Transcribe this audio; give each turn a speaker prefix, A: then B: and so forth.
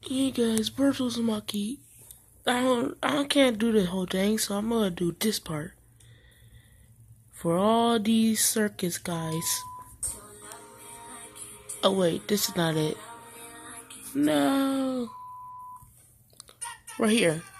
A: Hey guys, Virtual Uzumaki. I can't do the whole thing, so I'm gonna do this part. For all these circus guys. Oh wait, this is not it. No. Right here.